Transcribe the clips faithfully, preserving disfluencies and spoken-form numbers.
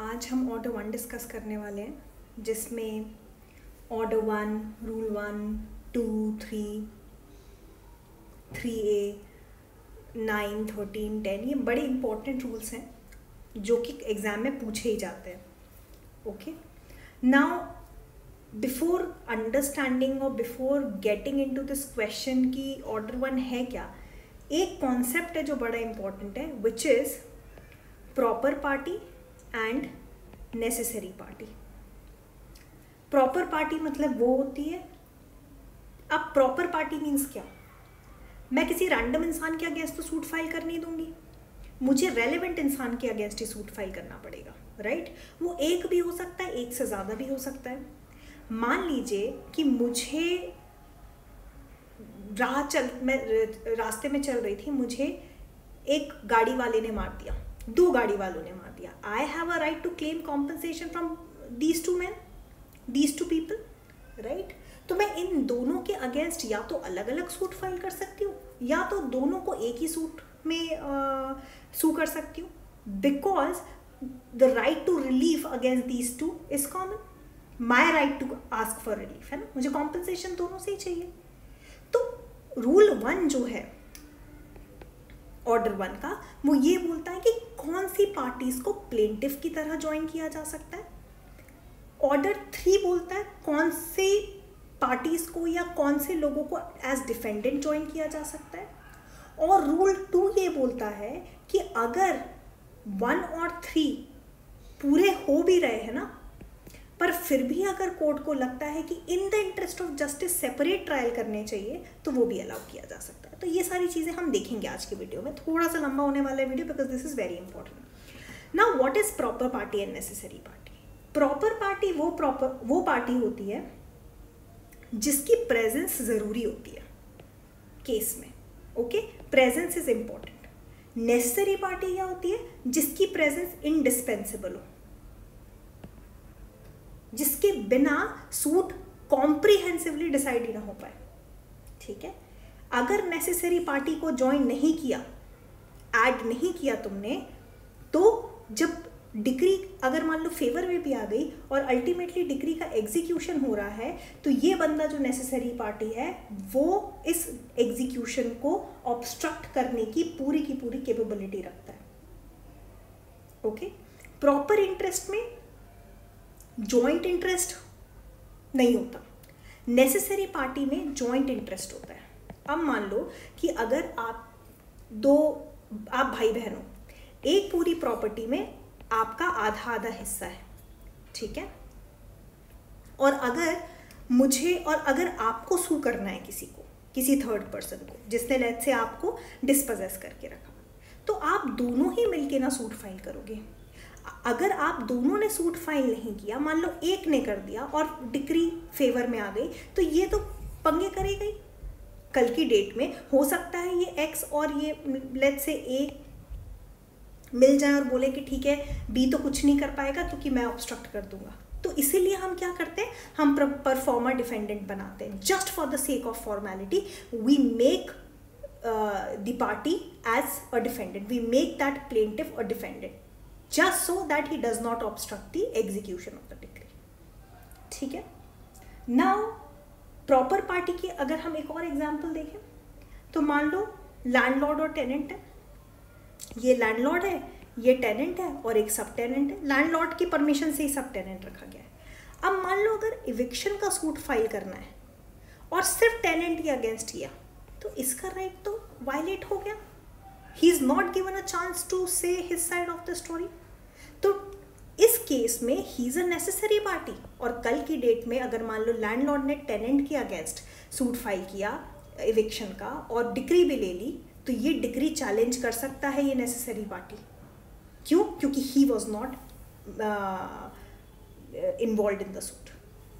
आज हम order one discuss करने वाले हैं, जिसमें order one, rule one, two, three, three A, nine, thirteen, ten, ये बड़े इंपॉर्टेंट रूल्स हैं जो कि एग्ज़ाम में पूछे ही जाते हैं. ओके, नाउ बिफोर अंडरस्टैंडिंग और before getting into this question कि ऑर्डर वन है क्या, एक कॉन्सेप्ट है जो बड़ा इंपॉर्टेंट है, which is proper party and necessary party. Proper party मतलब वो होती है, अब प्रॉपर पार्टी मीन्स क्या? मैं किसी रैंडम इंसान के अगेंस्ट तो सूट फाइल कर नहीं दूंगी, मुझे रेलेवेंट इंसान के अगेंस्ट ही सूट फाइल करना पड़ेगा, राइट right? वो एक भी हो सकता है, एक से ज़्यादा भी हो सकता है. मान लीजिए कि मुझे राह चल मैं रास्ते में चल रही थी, मुझे एक गाड़ी वाले ने मार दिया, दो गाड़ी वालों ने मार दिया. I have a right to claim compensation from these two man, these two people, right. तो मैं इन दोनों के अगेंस्ट या तो अलग अलग सूट फाइल कर सकती हूँ या तो दोनों को एक ही सूट में सू कर सकती हूँ, because the right to relief against these two is common. My right to ask for relief है ना, मुझे कॉम्पनसेशन दोनों से ही चाहिए. तो रूल वन जो है ऑर्डर वन का, वो ये बोलता है कि कौन सी पार्टीज को प्लेंटिफ की तरह ज्वाइन किया जा सकता है. ऑर्डर थ्री बोलता है कौन से पार्टीज को या कौन से लोगों को एज डिफेंडेंट ज्वाइन किया जा सकता है. और रूल टू ये बोलता है कि अगर वन और थ्री पूरे हो भी रहे हैं ना, पर फिर भी अगर कोर्ट को लगता है कि in the interest of justice separate trial करने चाहिए तो वो भी अलाउ किया जा सकता है. तो ये सारी चीज़ें हम देखेंगे आज की वीडियो में. थोड़ा सा लंबा होने वाला है video because this is very important. Now what is proper party and necessary party? Proper party वो प्रॉपर वो पार्टी होती है जिसकी प्रेजेंस ज़रूरी होती है केस में. Okay, presence is important. Necessary party क्या होती है? जिसकी प्रेजेंस इंडिस्पेंसिबल हो, जिसके बिना सूट कॉम्प्रिहेंसिवली डिसाइड ही ना हो पाए. ठीक है, अगर नेसेसरी पार्टी को ज्वाइन नहीं किया, ऐड नहीं किया तुमने, तो जब डिक्री अगर मान लो फेवर में भी आ गई और अल्टीमेटली डिक्री का एग्जीक्यूशन हो रहा है, तो ये बंदा जो नेसेसरी पार्टी है वो इस एग्जीक्यूशन को ऑब्स्ट्रक्ट करने की पूरी की पूरी कैपेबिलिटी रखता है. ओके, प्रॉपर इंटरेस्ट में जॉइंट इंटरेस्ट नहीं होता, नेसेसरी पार्टी में जॉइंट इंटरेस्ट होता है. अब मान लो कि अगर आप दो आप भाई बहन हो, एक पूरी प्रॉपर्टी में आपका आधा आधा हिस्सा है, ठीक है, और अगर मुझे और अगर आपको सू करना है किसी को, किसी थर्ड पर्सन को जिसने लेट से आपको डिस्पोजेस करके रखा, तो आप दोनों ही मिलके ना सूट फाइल करोगे. अगर आप दोनों ने सूट फाइल नहीं किया, मान लो एक ने कर दिया और डिक्री फेवर में आ गई, तो ये तो पंगे करेगा ही. कल की डेट में हो सकता है ये एक्स और ये लेट से ए मिल जाए और बोले कि ठीक है, बी तो कुछ नहीं कर पाएगा क्योंकि मैं ऑब्स्ट्रक्ट कर दूंगा. तो इसीलिए हम क्या करते हैं, हम परफॉर्मर डिफेंडेंट बनाते हैं. Just for the sake of formality we make the party as a defendant, we make that plaintiff a defendant just so that he does not obstruct the execution of the decree. ठीक है. Now proper party की अगर हम एक और example देखें, तो मान लो लैंडलॉर्ड और टेनेंट है. ये लैंडलॉर्ड है, ये टेनेंट है और एक सब टेनेंट है. लैंडलॉर्ड की परमिशन से ही सब टेनेंट रखा गया है. अब मान लो अगर इविक्शन का सूट फाइल करना है और सिर्फ टेनेंट के अगेंस्ट किया, तो इसका राइट तो वायलेट हो गया. He is not given a chance to say his side of the story. तो इस केस में he is a necessary party. और कल की डेट में अगर मान लो लैंडलॉर्ड ने टेनेंट के अगेंस्ट सूट फाइल किया इविक्शन का और डिक्री भी ले ली, तो ये डिक्री चैलेंज कर सकता है ये नेसेसरी पार्टी. क्यों? क्योंकि he was not uh, involved in the suit.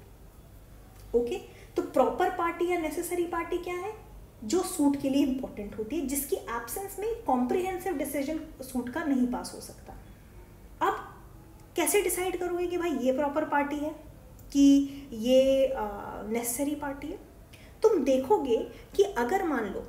Okay, तो प्रॉपर पार्टी या नेसेसरी पार्टी क्या है? जो सूट के लिए इंपॉर्टेंट होती है, जिसकी एब्सेंस में कॉम्प्रिहेंसिव डिसीजन सूट का नहीं पास हो सकता. अब कैसे डिसाइड करोगे कि भाई ये प्रॉपर पार्टी है कि ये नेसेसरी पार्टी है? तुम देखोगे कि अगर मान लो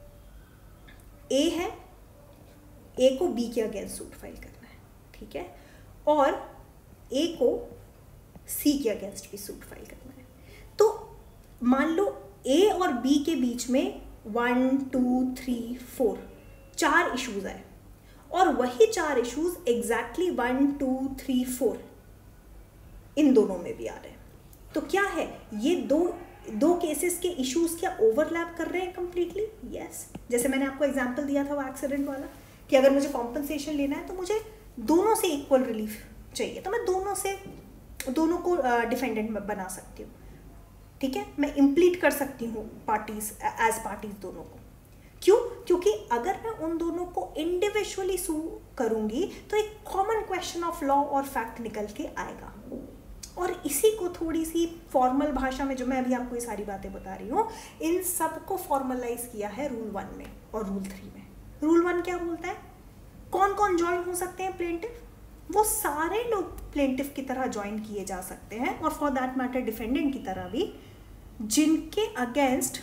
ए है, ए को बी के अगेंस्ट सूट फाइल करना है, ठीक है, और ए को सी के अगेंस्ट भी सूट फाइल करना है। तो मान लो ए और बी के बीच में वन टू थ्री फोर चार इश्यूज है और वही चार issues exactly one two three four इन दोनों में भी आ रहे हैं। तो क्या है, ये दो दो केसेस के इश्यूज क्या ओवरलैप कर रहे हैं कंप्लीटली? यस। जैसे मैंने आपको एग्जांपल दिया था वो एक्सीडेंट वाला, कि अगर मुझे कॉम्पनसेशन लेना है तो मुझे दोनों से इक्वल रिलीफ चाहिए, तो मैं दोनों से दोनों को डिफेंडेंट uh, बना सकती हूँ। ठीक है, मैं इम्प्लीट कर सकती हूँ पार्टीज एज पार्टीज दोनों को। क्यों? क्योंकि अगर मैं उन दोनों को इंडिविजुअली सू करूँगी तो एक कॉमन क्वेश्चन ऑफ लॉ और फैक्ट निकल के आएगा। और इसी को थोड़ी सी फॉर्मल भाषा में, जो मैं अभी आपको ये सारी बातें बता रही हूँ, इन सब को फॉर्मलाइज किया है रूल वन में और रूल थ्री में। रूल वन क्या बोलता है? कौन कौन ज्वाइन हो सकते हैं प्लेंटिफ? वो सारे लोग प्लेंटिफ की तरह ज्वाइन किए जा सकते हैं, और फॉर दैट मैटर डिफेंडेंट की तरह भी, जिनके अगेंस्ट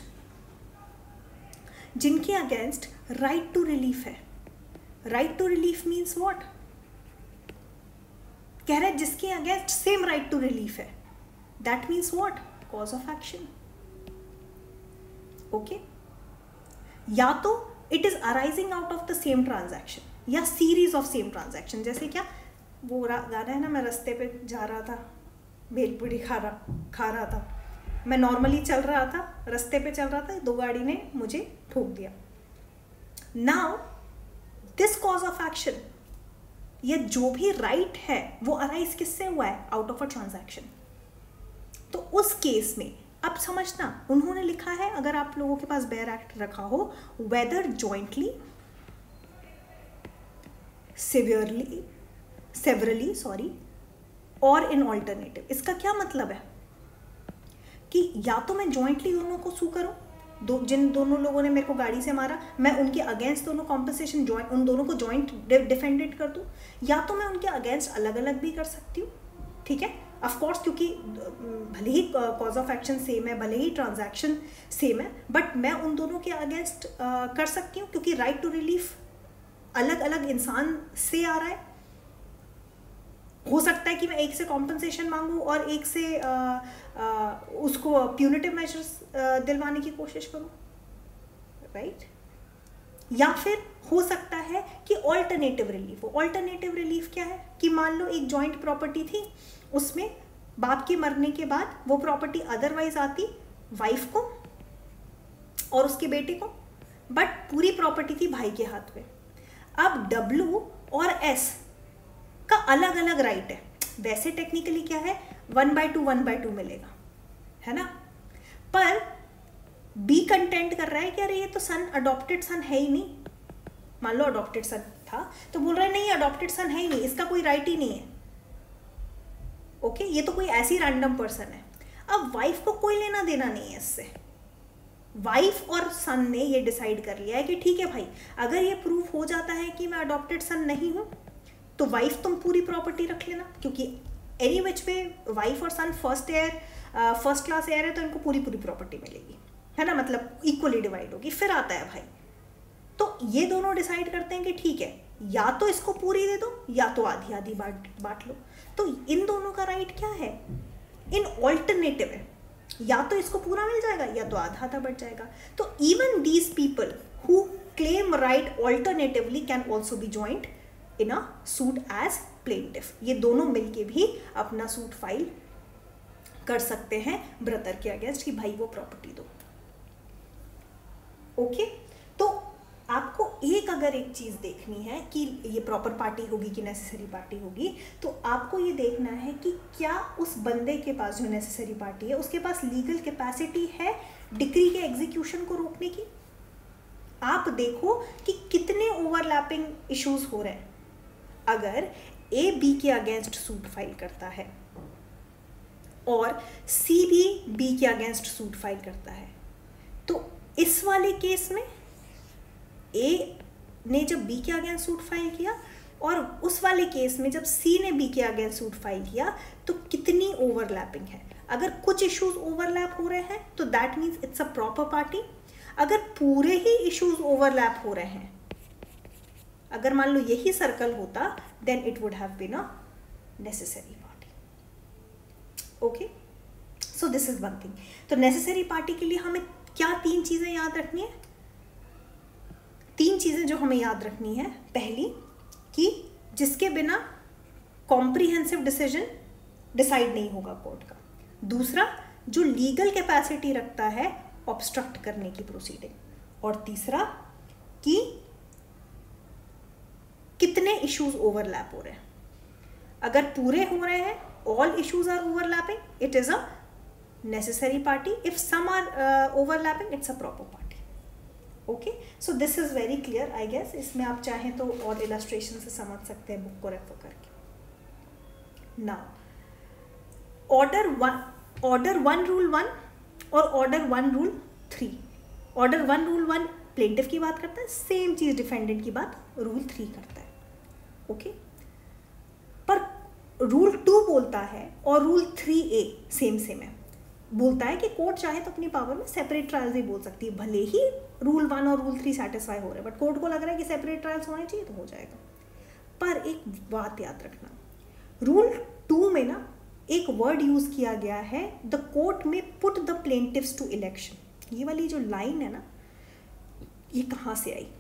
जिनके अगेंस्ट राइट टू रिलीफ है। Right to relief means what? कह रहे हैं जिसके against same right to relief है, that means what? Cause of action. Okay, या तो it is arising out of the same transaction या सीरीज ऑफ सेम ट्रांजैक्शन। जैसे क्या वो गाना है ना, मैं रास्ते पे जा रहा था, भेलपूरी खा रहा खा रहा था, मैं नॉर्मली चल रहा था, रास्ते पे चल रहा था, दो गाड़ी ने मुझे ठोक दिया। Now this cause of action, ये जो भी राइट है वो अराइज किससे हुआ है? Out of a transaction. तो उस केस में अब समझना, उन्होंने लिखा है, अगर आप लोगों के पास बेयर एक्ट रखा हो, whether jointly severally severally sorry और इन ऑल्टरनेटिव। इसका क्या मतलब है कि या तो मैं जॉइंटली दोनों को सू करूं, दो जिन दोनों लोगों ने मेरे को गाड़ी से मारा, मैं उनके अगेंस्ट दोनों कॉम्पनसेशन जॉइंट उन दोनों को जॉइंट डिफेंडेड कर दूं, या तो मैं उनके अगेंस्ट अलग अलग भी कर सकती हूँ। ठीक है, ऑफ कोर्स, क्योंकि भले ही कॉज ऑफ एक्शन सेम है, भले ही ट्रांजैक्शन सेम है, बट मैं उन दोनों के अगेंस्ट कर सकती हूँ, क्योंकि राइट टू रिलीफ अलग अलग इंसान से आ रहा है। हो सकता है कि मैं एक से कॉम्पनसेशन मांगूं और एक से आ, आ, उसको प्यूनिटिव मेजर्स दिलवाने की कोशिश करूं, राइट? या फिर हो सकता है कि ऑल्टरनेटिव रिलीफ हो। ऑल्टरनेटिव रिलीफ क्या है कि मान लो एक जॉइंट प्रॉपर्टी थी, उसमें बाप के मरने के बाद वो प्रॉपर्टी अदरवाइज आती वाइफ को और उसके बेटे को, बट पूरी प्रॉपर्टी थी भाई के हाथ में। अब डब्ल्यू और एस का अलग अलग राइट है। वैसे टेक्निकली क्या है, one by two one by two मिलेगा, है ना? पर बी कंटेंट कर रहा है कि अरे ये तो सन अडॉप्टेड सन है ही नहीं। मान लो अडॉप्टेड सन था, तो बोल रहा है नहीं, अडॉप्टेड सन है ही नहीं, इसका कोई राइट ही नहीं है। ओके, ये तो कोई ऐसी रैंडम पर्सन है। अब वाइफ को कोई लेना देना नहीं है इससे। वाइफ और सन ने ये डिसाइड कर लिया है कि ठीक है भाई, अगर ये प्रूफ हो जाता है कि मैं अडॉप्टेड सन नहीं हूं, तो वाइफ तुम पूरी प्रॉपर्टी रख लेना, क्योंकि एनी विच वे वाइफ और son first heir first class heir है, तो इनको पूरी पूरी प्रॉपर्टी मिलेगी, है ना? मतलब इक्वली डिवाइड होगी। फिर आता है भाई, तो ये दोनों डिसाइड करते हैं कि ठीक है, या तो इसको पूरी दे दो या तो आधी आधी बांट बांट लो। तो इन दोनों का राइट क्या है? इन ऑल्टरनेटिव है, या तो इसको पूरा मिल जाएगा या तो आधा आधा बढ़ जाएगा। तो even these people who claim right alternatively can also be joint in a suit as plaintiff. ये दोनों मिलके भी अपना सूट फाइल कर सकते हैं ब्रदर के अगेंस्ट कि भाई वो प्रॉपर्टी दो। ओके, तो आपको एक अगर एक चीज देखनी है कि ये प्रॉपर पार्टी होगी कि नेसेसरी पार्टी होगी, तो आपको ये देखना है कि क्या उस बंदे के पास, जो नेसेसरी पार्टी है, उसके पास लीगल कैपेसिटी है डिक्री के एग्जीक्यूशन को रोकने की। आप देखो कि कितने ओवरलैपिंग इश्यूज हो रहे हैं। अगर ए बी के अगेंस्ट सूट फाइल करता है और सी भी बी के अगेंस्ट सूट फाइल करता है, तो इस वाले केस में ए ने जब बी के अगेंस्ट सूट फाइल किया और उस वाले केस में जब सी ने बी के अगेंस्ट सूट फाइल किया, तो कितनी ओवरलैपिंग है। अगर कुछ इश्यूज ओवरलैप हो रहे हैं तो that means it's a proper party. अगर पूरे ही इश्यूज ओवरलैप हो रहे हैं, अगर मान लो यही सर्कल होता, then it would have been a necessary party. Okay, so this is one thing. तो नेसेसरी पार्टी के लिए हमें क्या तीन चीजें याद रखनी है? तीन चीजें जो हमें याद रखनी है, पहली कि जिसके बिना कॉम्प्रिहेंसिव डिसीजन डिसाइड नहीं होगा कोर्ट का। दूसरा, जो लीगल कैपेसिटी रखता है ऑब्स्ट्रक्ट करने की प्रोसीडिंग। और तीसरा कि कितने इश्यूज ओवरलैप हो रहे हैं। अगर पूरे हो रहे हैं, all issues are overlapping, it is a necessary party. If some are overlapping, it's a proper party. Okay, so this is very clear I guess. इसमें आप चाहें तो और इलस्ट्रेशन से समझ सकते हैं बुक को रेफर करके। Now order one, order one rule one और order one rule three. Order one rule one plaintiff की बात करता है, सेम चीज डिफेंडेंट की बात रूल थ्री करता है। Okay okay? पर रूल टू बोलता है और rule three A same same है, बोलता है कि कोर्ट चाहे तो अपनी पावर में सेपरेट ट्रायल्स ही बोल सकती है, भले ही रूल वन और रूल थ्री सेटिस्फाई हो रहे हैं, बट कोर्ट को लग रहा है कि सेपरेट ट्रायल्स होने चाहिए तो हो जाएगा। पर एक बात याद रखना, रूल टू में ना एक वर्ड यूज किया गया है, द कोर्ट में put the plaintiffs to election. ये वाली जो लाइन है ना, ये कहाँ से आई?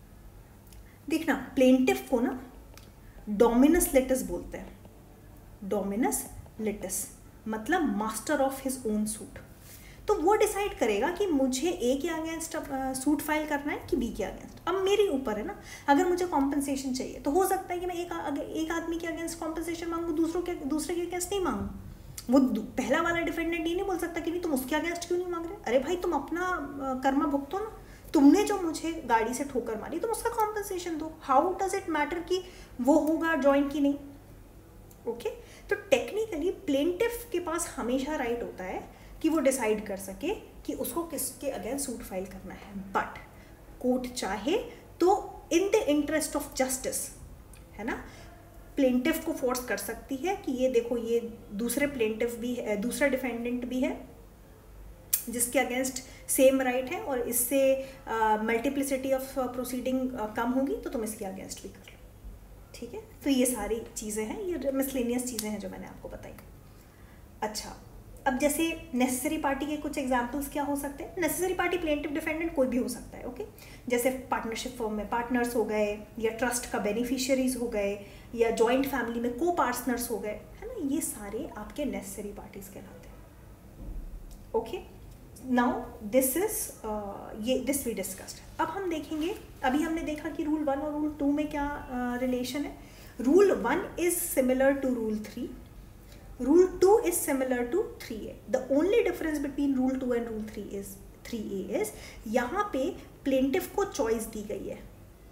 देखना, प्लेंटिव को ना डोमिनस लिटिस बोलते हैं। डोमिनस लिटिस मतलब master of his own suit. तो वो डिसाइड करेगा कि मुझे ए के अगेंस्ट सूट फाइल करना है कि बी के अगेंस्ट। अब मेरे ऊपर है ना, अगर मुझे कॉम्पनसेशन चाहिए तो हो सकता है कि मैं एक एक आदमी के अगेंस्ट कॉम्पनसेशन मांगू, दूसरों के दूसरे के अगेंस्ट नहीं मांगू। वो पहला वाला डिफेंडेंट ये नहीं बोल सकता कि नहीं तुम उसके अगेंस्ट क्यों नहीं मांग रहे। अरे भाई, तुम अपना कर्मा भुगतो ना, तुमने जो मुझे गाड़ी से ठोकर मारी तुम उसका कॉम्पनसेशन दो। हाउ डज इट मैटर कि वो होगा जॉइंट की नहीं? Okay okay? तो टेक्निकली प्लेंटिफ के पास हमेशा राइट होता है कि वो डिसाइड कर सके कि उसको किसके अगेंस्ट सूट फाइल करना है। बट कोर्ट चाहे तो in the interest of justice, है ना, प्लेंटिफ को फोर्स कर सकती है कि ये देखो, ये दूसरे प्लेंटिफ भी है, दूसरा डिफेंडेंट भी है जिसके अगेंस्ट सेम राइट है और इससे मल्टीप्लिसिटी ऑफ प्रोसीडिंग कम होगी, तो तुम इसके अगेंस्ट भी कर लो। ठीक है, तो ये सारी चीज़ें हैं, ये मिसलेनियस चीज़ें हैं जो मैंने आपको बताई। अच्छा, अब जैसे नेसेसरी पार्टी के कुछ एग्जांपल्स क्या हो सकते हैं? नेसेसरी पार्टी प्लेंटिफ डिफेंडेंट कोई भी हो सकता है। ओके, जैसे पार्टनरशिप फर्म में पार्टनर्स हो गए, या ट्रस्ट का बेनिफिशियरीज हो गए, या जॉइंट फैमिली में को पार्टनर्स हो गए, है ना, ये सारे आपके नेसेसरी पार्टीज कहलाते हैं। ओके, नाउ दिस इज ये दिस वी डिस्कस्ड। अब हम देखेंगे, अभी हमने देखा कि रूल वन और रूल टू में क्या रिलेशन uh, है। Rule one is similar to rule three, rule two is similar to three A. The only difference between rule two and rule three is three A is यहाँ पे plaintiff को choice दी गई है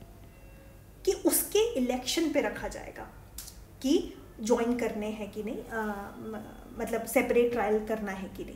कि उसके election पे रखा जाएगा कि ज्वाइन करने हैं कि नहीं, uh, मतलब सेपरेट ट्रायल करना है कि नहीं।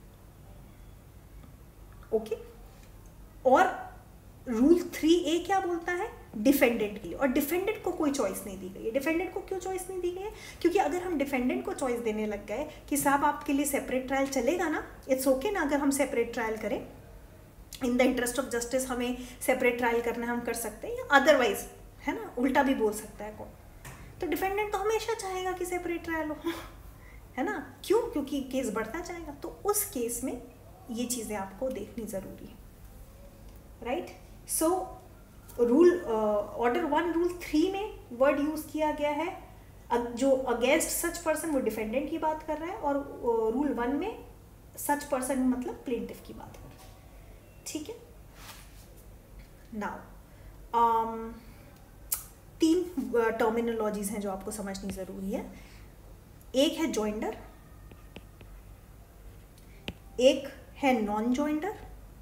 ओके, और रूल थ्री ए क्या बोलता है? डिफेंडेंट के लिए, और डिफेंडेंट को कोई चॉइस नहीं दी गई है। डिफेंडेंट को क्यों चॉइस नहीं दी गई है? क्योंकि अगर हम डिफेंडेंट को चॉइस देने लग गए कि साहब आपके लिए सेपरेट ट्रायल चलेगा ना, इट्स ओके ना, अगर हम सेपरेट ट्रायल करें, in the interest of justice हमें सेपरेट ट्रायल करना हम कर सकते हैं, या अदरवाइज, है ना, उल्टा भी बोल सकता है कौन। तो डिफेंडेंट तो हमेशा चाहेगा कि सेपरेट ट्रायल हो, है ना, क्यों? क्योंकि केस बढ़ता जाएगा। तो उस केस में ये चीज़ें आपको देखनी ज़रूरी है, right. So rule order one rule three में वर्ड यूज़ किया गया है जो अगेंस्ट सच पर्सन, वो डिफेंडेंट की बात कर रहा है, और रूल uh, वन में सच पर्सन मतलब प्लेंटिफ की बात कर रहा है। ठीक है, नाउ um, तीन टर्मिनोलॉजीज uh, हैं जो आपको समझनी ज़रूरी है। एक है जॉइंडर, एक है नॉन जॉइंडर,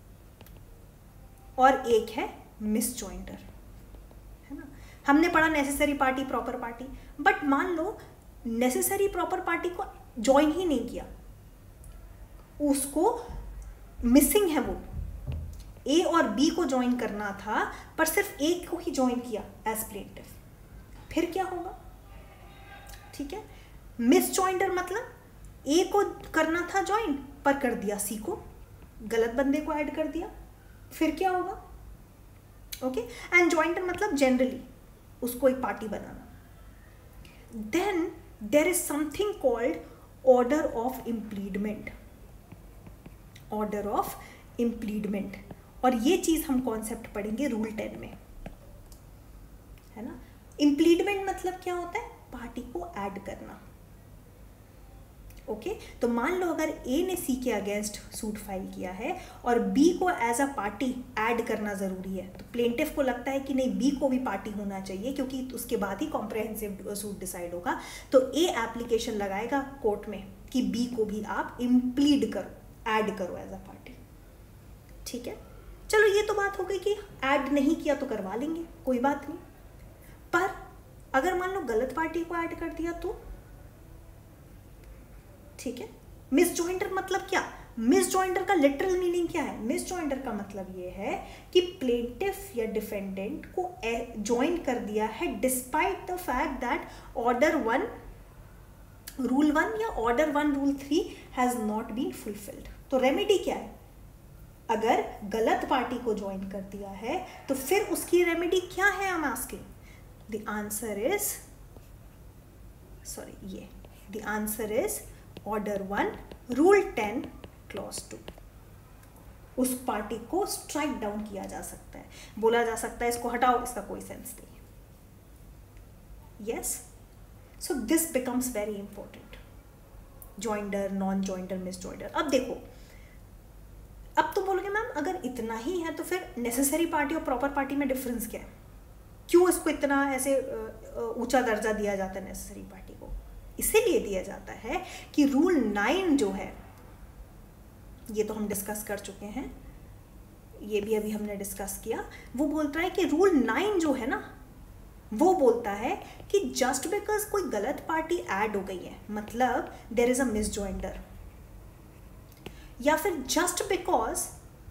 और एक है मिस जॉइंडर, है ना। हमने पढ़ा necessary party, proper party, but मान लो नेसेसरी प्रॉपर पार्टी को ज्वाइन ही नहीं किया, उसको मिसिंग है, वो ए और बी को ज्वाइन करना था पर सिर्फ ए को ही ज्वाइन किया एज प्लेंटिफ, फिर क्या होगा? ठीक है, मिस जॉइंडर मतलब ए को करना था ज्वाइन पर कर दिया सी को, गलत बंदे को ऐड कर दिया, फिर क्या होगा? ओके, एंड जॉइंडर मतलब जनरली उसको एक पार्टी बनाना। Then there is something called order of impleadment, order of impleadment. और ये चीज हम कॉन्सेप्ट पढ़ेंगे रूल टेन में, है ना। इम्प्लीडमेंट मतलब क्या होता है? पार्टी को ऐड करना। Okay okay? तो मान लो अगर ए ने सी के अगेंस्ट सूट फाइल किया है और बी को एज अ पार्टी ऐड करना जरूरी है, तो प्लेंटिफ को लगता है कि नहीं बी को भी पार्टी होना चाहिए क्योंकि उसके बाद ही कॉम्प्रहेंसिव सूट डिसाइड होगा। तो ए एप्लीकेशन लगाएगा कोर्ट में कि बी को भी आप इम्प्लीड करो, ऐड करो एज अ पार्टी। ठीक है, चलो ये तो बात हो गई कि ऐड नहीं किया तो करवा लेंगे, कोई बात नहीं। पर अगर मान लो गलत पार्टी को ऐड कर दिया तो, ठीक है। मिस जॉइंटर मतलब क्या? मिस जॉइंटर का लिटरल मीनिंग क्या है? मिस जॉइंटर का मतलब ये है कि प्लेंटिफ या डिफेंडेंट को ज्वाइन कर दिया है despite the fact that order one rule one या order one rule three has not been fulfilled. तो रेमेडी क्या है? अगर गलत पार्टी को ज्वाइन कर दिया है तो फिर उसकी रेमेडी क्या है? I am asking. The answer is sorry ये the answer is order one rule ten clause two. उस पार्टी को स्ट्राइक डाउन किया जा सकता है, बोला जा सकता है इसको हटाओ, इसका कोई सेंस नहीं है। Yes, so this becomes very important. Joinder, non joinder, misjoinder. अब देखो, अब तो बोलोगे मैम अगर इतना ही है तो फिर नेसेसरी पार्टी और प्रॉपर पार्टी में डिफरेंस क्या है? क्यों इसको इतना ऐसे ऊंचा दर्जा दिया जाता है नेसेसरी पार्टी को? इसीलिए दिया जाता है कि रूल नाइन जो है, ये तो हम डिस्कस कर चुके हैं, ये भी अभी हमने डिस्कस किया, वो बोलता है कि रूल नाइन जो है ना, वो बोलता है कि जस्ट बिकॉज कोई गलत पार्टी ऐड हो गई है, मतलब देयर इज अ मिसजॉइंडर, या फिर जस्ट बिकॉज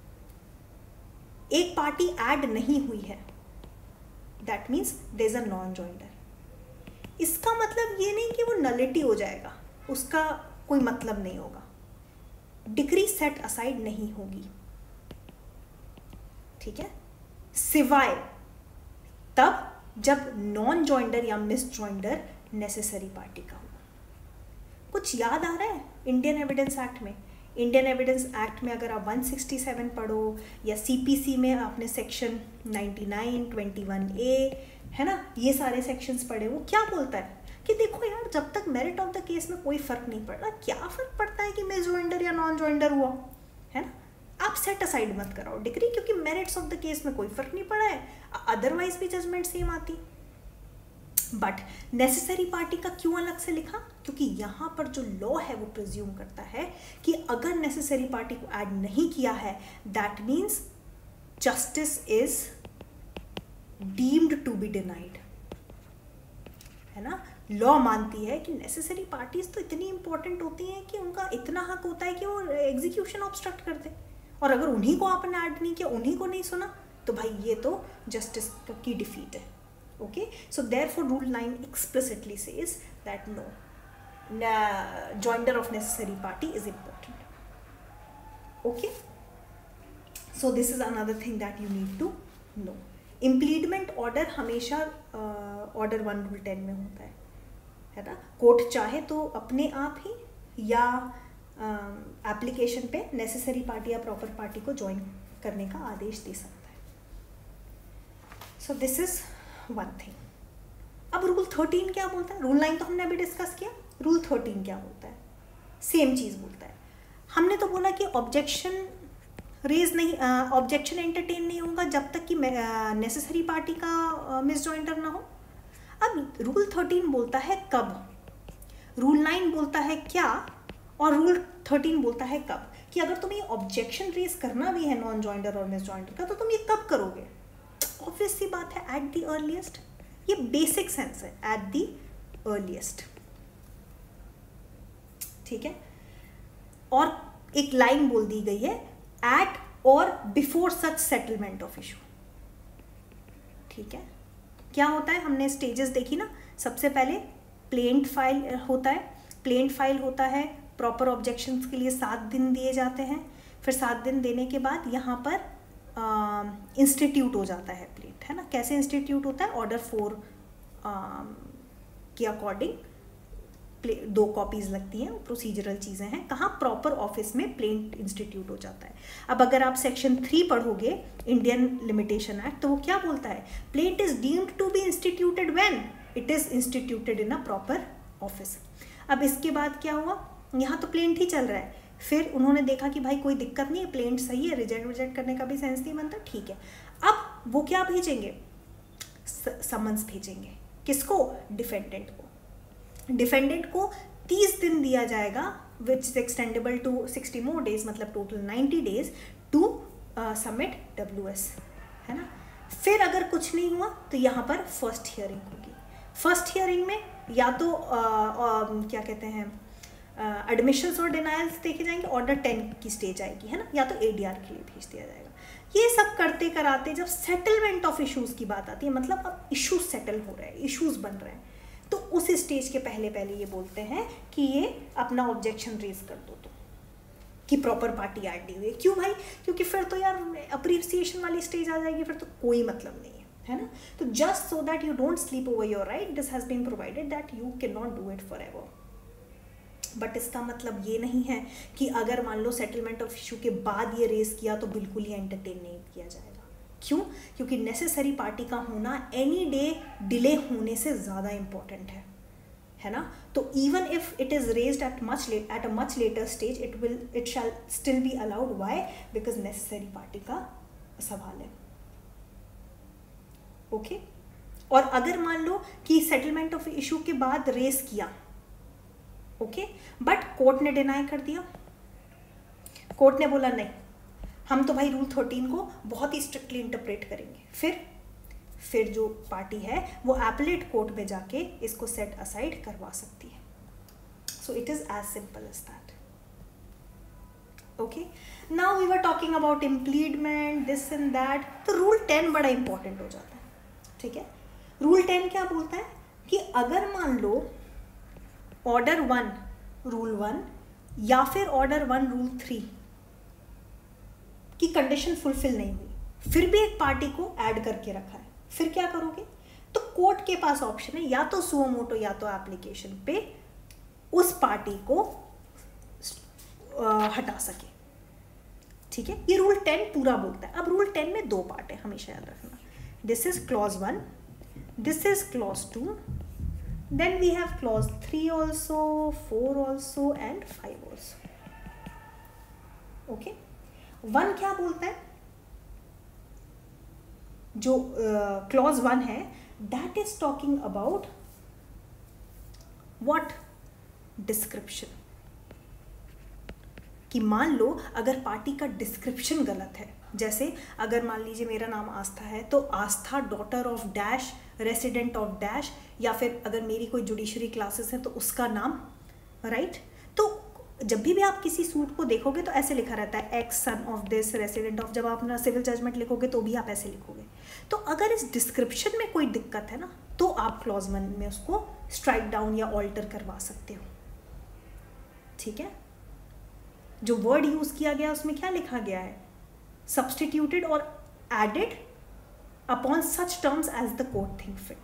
एक पार्टी ऐड नहीं हुई है, that means there is a non joinder. इसका मतलब ये नहीं कि वो नलिटी हो जाएगा, उसका कोई मतलब नहीं होगा, डिक्री सेट असाइड नहीं होगी। ठीक है, सिवाय तब जब नॉन जॉइंडर या मिस जॉइंडर नेसेसरी पार्टी का होगा। कुछ याद आ रहा है इंडियन एविडेंस एक्ट में? इंडियन एविडेंस एक्ट में अगर आप वन सिक्सटी सेवन पढ़ो या सीपीसी में आपने section ninety nine, twenty one A, है ना, ये सारे सेक्शंस पढ़े, वो क्या बोलता है कि देखो यार, जब तक मेरिट ऑफ द केस में कोई फर्क नहीं पड़ रहा, क्या फर्क पड़ता है कि मिस जॉइंडर या नॉन जॉइंडर हुआ, है ना। आप सेट असाइड मत कराओ डिग्री, क्योंकि मेरिट्स ऑफ द केस में कोई फर्क नहीं पड़ा है, अदरवाइज भी जजमेंट सेम आती। बट नेसेसरी पार्टी का क्यों अलग से लिखा? क्योंकि यहाँ पर जो लॉ है वो प्रिज्यूम करता है कि अगर नेसेसरी पार्टी को ऐड नहीं किया है, that means justice is deemed to be denied, है ना। लॉ मानती है कि नेसेसरी पार्टीज तो इतनी इंपॉर्टेंट होती हैं कि उनका इतना हक होता है कि वो एग्जीक्यूशन ऑब्स्ट्रक्ट कर दे, और अगर उन्हीं को आपने ऐड नहीं किया, उन्हीं को नहीं सुना, तो भाई ये तो जस्टिस की डिफीट है। Okay, so therefore rule nine explicitly says that no, joinder of necessary party is important. Okay, so this is another thing that you need to know. Impleadment order हमेशा ऑर्डर वन रूल टेन में होता है, है ना। Court चाहे तो अपने आप ही या एप्लीकेशन uh, पे नेसेसरी पार्टी या प्रॉपर पार्टी को ज्वाइन करने का आदेश दे सकता है। So this is one thing. अब रूल थर्टीन क्या बोलता है? रूल नाइन तो हमने अभी डिस्कस किया, रूल थर्टीन क्या बोलता है? सेम चीज़ बोलता है। हमने तो बोला कि ऑब्जेक्शन रेज नहीं, ऑब्जेक्शन एंटरटेन नहीं होगा जब तक कि नेसेसरी पार्टी का मिस जॉइंटर ना हो। अब रूल थर्टीन बोलता है कब, रूल नाइन बोलता है क्या, और रूल थर्टीन बोलता है कब, कि अगर तुम्हें ऑब्जेक्शन रेज करना भी है नॉन जॉइंटर और मिस जॉइंटर का, तो तुम ये कब करोगे? ऑब्वियस सी बात है, एट द अर्लीस्ट। ये बेसिक सेंस है, एट द अर्लीस्ट। ठीक है, और एक लाइन बोल दी गई है, एट और before such settlement of issue. ठीक है, क्या होता है? हमने स्टेजेस देखी ना। सबसे पहले प्लेंट फाइल होता है, प्लेंट फाइल होता है, प्रॉपर ऑब्जेक्शंस के लिए सात दिन दिए जाते हैं, फिर सात दिन देने के बाद यहाँ पर इंस्टीट्यूट हो जाता है प्लेंट, है ना। कैसे इंस्टीट्यूट होता है? ऑर्डर फोर के अकॉर्डिंग दो कॉपीज लगती हैं, प्रोसीजरल चीज़ें हैं। कहाँ? प्रॉपर ऑफिस में प्लेंट इंस्टीट्यूट हो जाता है। अब अगर आप सेक्शन थ्री पढ़ोगे इंडियन लिमिटेशन एक्ट, तो वो क्या बोलता है? Plaint is deemed to be instituted when it is instituted in a proper office. अब इसके बाद क्या हुआ? यहाँ तो प्लेंट ही चल रहा है, फिर उन्होंने देखा कि भाई कोई दिक्कत नहीं है, प्लेंट सही है, रिजेक्ट रिजेक्ट करने का भी सेंस नहीं बनता, ठीक है। अब वो क्या भेजेंगे? समन्स भेजेंगे। किसको? डिफेंडेंट को। डिफेंडेंट को तीस दिन दिया जाएगा, which is extendable to sixty more days, मतलब total ninety days to submit W S, है ना। फिर अगर कुछ नहीं हुआ तो यहाँ पर फर्स्ट हियरिंग होगी। फर्स्ट हियरिंग में या तो uh, uh, क्या कहते हैं एडमिशंस और डिनायल्स देखे जाएंगे, ऑर्डर टेन की स्टेज आएगी, है ना, या तो ए डी आर के लिए भेज दिया जाएगा। ये सब करते कराते जब सेटलमेंट ऑफ इश्यूज की बात आती है, मतलब अब इश्यूज सेटल हो रहे हैं, इश्यूज बन रहे हैं, तो उस स्टेज के पहले पहले ये बोलते हैं कि ये अपना ऑब्जेक्शन रेज कर दो तो कि प्रॉपर पार्टी ऐड नहीं हुई। क्यों भाई? क्योंकि फिर तो यार अप्रिसिएशन वाली स्टेज आ जाएगी, फिर तो कोई मतलब नहीं है, है ना। तो just so that you don't sleep over your right, this has been provided that you can not do it forever. But इसका मतलब ये नहीं है कि अगर मान लो सेटलमेंट ऑफ इशू के बाद ये रेज किया तो बिल्कुल ही एंटरटेन नहीं किया जाएगा। क्यों? क्योंकि नेसेसरी पार्टी का होना एनी डे डिले होने से ज़्यादा इम्पॉर्टेंट है, है ना। तो even if it is raised at much at a much later stage, it will it shall still be allowed. Why? Because necessary party का सवाल है। Okay okay? और अगर मान लो कि सेटलमेंट ऑफ इशू के बाद रेज किया, ओके, बट कोर्ट ने डिनाई कर दिया, कोर्ट ने बोला नहीं, हम तो भाई रूल थर्टीन को बहुत ही स्ट्रिक्टली इंटरप्रेट करेंगे, फिर फिर जो पार्टी है वो एपलेट कोर्ट में जाके इसको सेट असाइड करवा सकती है। So it is as simple as that. Okay, now we were talking about impleadment, this and that, तो रूल टेन बड़ा इंपॉर्टेंट हो जाता है, ठीक है। रूल टेन क्या बोलता है कि अगर मान लो ऑर्डर वन रूल वन या फिर ऑर्डर वन रूल थ्री की कंडीशन फुलफिल नहीं हुई, फिर भी एक पार्टी को ऐड करके रखा है, फिर क्या करोगे? तो कोर्ट के पास ऑप्शन है, या तो सुओ मोटो या तो एप्लीकेशन पे उस पार्टी को आ, हटा सके, ठीक है। ये रूल टेन पूरा बोलता है। अब रूल टेन में दो पार्ट है, हमेशा याद रखना। This is clause one, this is clause two, then we have clause three also, four also and five also. Okay, one क्या बोलता है? जो क्लॉज uh, वन है that is talking about what? Description. कि मान लो अगर पार्टी का description गलत है, जैसे अगर मान लीजिए मेरा नाम आस्था है तो Aastha daughter of dash resident of dash, या फिर अगर मेरी कोई जुडिशरी क्लासेस है तो उसका नाम, राइट। तो जब भी भी आप किसी सूट को देखोगे तो ऐसे लिखा रहता है X son of this resident of, जब आप अपना सिविल जजमेंट लिखोगे तो भी आप ऐसे लिखोगे। तो अगर इस डिस्क्रिप्शन में कोई दिक्कत है ना, तो आप क्लॉज वन में उसको स्ट्राइक डाउन या ऑल्टर करवा सकते हो, ठीक है। जो वर्ड यूज किया गया उसमें क्या लिखा गया है? सब्सटीट्यूटेड और added upon such terms as the court think fit.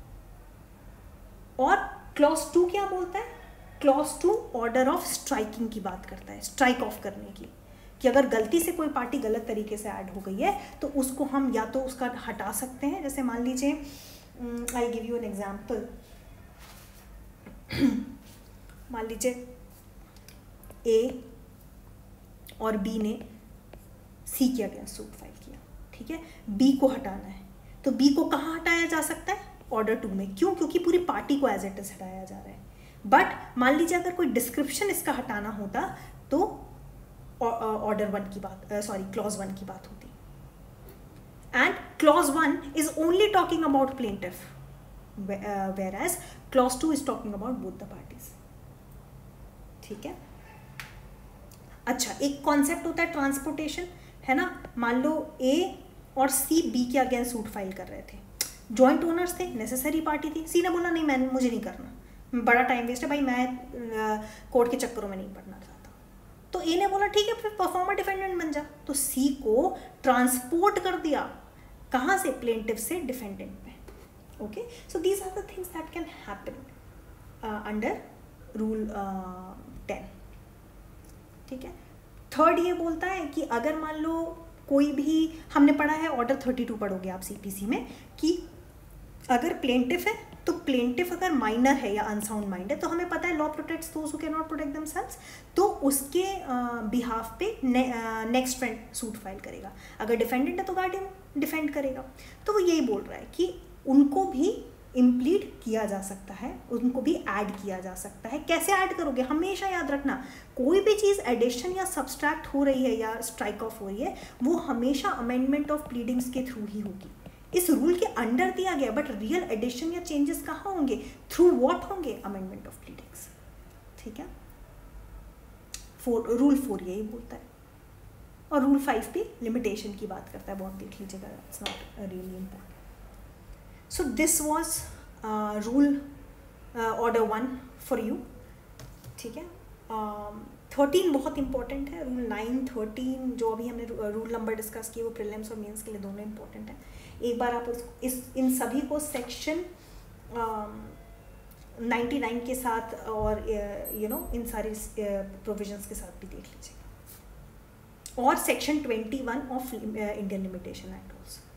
और क्लॉज टू क्या बोलता है? Clause two order of striking की बात करता है, स्ट्राइक ऑफ करने की, कि अगर गलती से कोई पार्टी गलत तरीके से ऐड हो गई है तो उसको हम या तो उसका हटा सकते हैं। जैसे मान लीजिए, I give you an example, मान लीजिए ए और बी ने सी के अगेंस्ट सूट फाइल किया, ठीक है। बी को हटाना है तो बी को कहाँ हटाया जा सकता है? ऑर्डर टू में। क्यों? क्योंकि पूरी पार्टी को एज इट इज हटाया जा रहा है। बट मान लीजिए अगर कोई डिस्क्रिप्शन इसका हटाना होता तो ऑर्डर वन की बात, सॉरी क्लॉज वन की बात होती। And clause one is only talking about plaintiff, whereas clause two is talking about both the parties, ठीक है। अच्छा, एक कॉन्सेप्ट होता है ट्रांसपोर्टेशन, है ना। मान लो ए और सी बी के अगेंस्ट सूट फाइल कर रहे थे, जॉइंट ओनर्स थे, नेसेसरी पार्टी थी। सी ने बोला नहीं, मैं मुझे नहीं करना, बड़ा टाइम वेस्ट है भाई, मैं कोर्ट के चक्करों में नहीं पड़ना चाहता। तो ए ने बोला ठीक है, फिर परफॉर्मर डिफेंडेंट बन जा। तो सी को ट्रांसपोर्ट कर दिया, कहाँ से? प्लेंटिफ से डिफेंडेंट में। Okay, so these are the things that can happen under rule ten, ठीक है। थर्ड ये बोलता है कि अगर मान लो कोई भी, हमने पढ़ा है ऑर्डर थर्टी टू पढ़ोगे आप सीपीसी में, कि अगर प्लेंटिफ है तो प्लेंटिफ अगर माइनर है या अनसाउंड माइंड है, तो हमें पता है law protects those who can not protect themselves, तो उसके बिहाफ पे नेक्स्ट फ्रेंड सूट फाइल करेगा। अगर डिफेंडेंट है तो गार्डियन डिफेंड करेगा। तो वो यही बोल रहा है कि उनको भी इम्प्लीड किया जा सकता है, उनको भी ऐड किया जा सकता है। कैसे ऐड करोगे? हमेशा याद रखना, कोई भी चीज़ एडिशन या सब्सट्रैक्ट हो रही है या स्ट्राइक ऑफ हो रही है, वो हमेशा अमेंडमेंट ऑफ प्लीडिंग्स के थ्रू ही होगी। इस रूल के अंडर दिया गया, बट रियल एडिशन या चेंजेस कहाँ होंगे? थ्रू व्हाट होंगे? अमेंडमेंट ऑफ प्लीडिंग्स, ठीक है। फोर रूल फोर यही बोलता है, और रूल फाइव भी लिमिटेशन की बात करता है, बहुत देख लीजिएगा, it's not really important. So this was rule order one for you, ठीक है। थर्टीन uh, बहुत इंपॉर्टेंट है, रूल नाइन थर्टीन जो अभी हमने रूल नंबर डिस्कस किए वो प्रीलिम्स और मेंस के लिए दोनों इंपॉर्टेंट है। एक बार आप उस, इस इन सभी को सेक्शन नाइन्टी नाइन के साथ और यू नो इन सारे प्रोविजंस के साथ भी देख लीजिएगा, और section twenty one of Indian limitation act also.